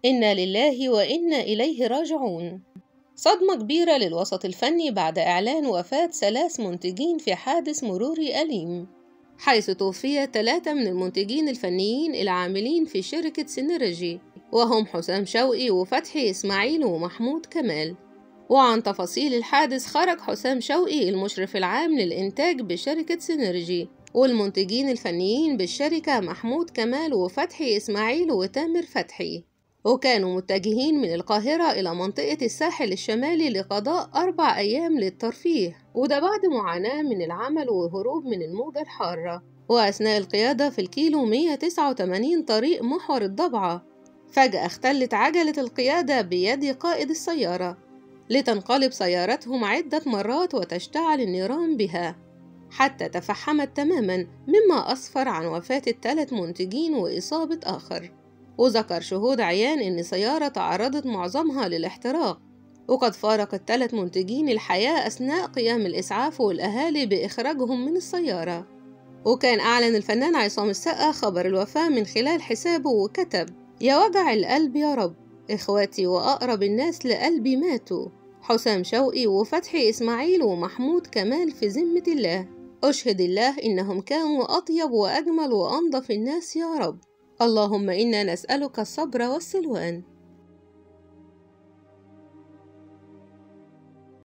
إنا لله وإنا إليه راجعون. صدمة كبيرة للوسط الفني بعد إعلان وفاة 3 منتجين في حادث مروري أليم، حيث توفي 3 من المنتجين الفنيين العاملين في شركة سينرجي، وهم حسام شوقي وفتحي إسماعيل ومحمود كمال. وعن تفاصيل الحادث خرج حسام شوقي المشرف العام للإنتاج بشركة سينرجي، والمنتجين الفنيين بالشركة محمود كمال وفتحي إسماعيل وتامر فتحي، وكانوا متجهين من القاهرة إلى منطقة الساحل الشمالي لقضاء 4 أيام للترفيه، وده بعد معاناة من العمل وهروب من الموجة الحارة. وأثناء القيادة في الكيلو 189 طريق محور الضبعة، فجأة اختلت عجلة القيادة بيد قائد السيارة، لتنقلب سيارتهم عدة مرات وتشتعل النيران بها حتى تفحمت تماما، مما أسفر عن وفاة ال3 منتجين وإصابة آخر. وذكر شهود عيان إن سيارة تعرضت معظمها للاحتراق، وقد فارق ال3 منتجين الحياة أثناء قيام الإسعاف والأهالي بإخراجهم من السيارة. وكان أعلن الفنان عصام السقا خبر الوفاة من خلال حسابه وكتب: يا وجع القلب يا رب، إخواتي وأقرب الناس لقلبي ماتوا، حسام شوقي وفتحي إسماعيل ومحمود كمال في ذمة الله، أشهد الله إنهم كانوا أطيب وأجمل وأنظف الناس يا رب، اللهم إنا نسألك الصبر والسلوان.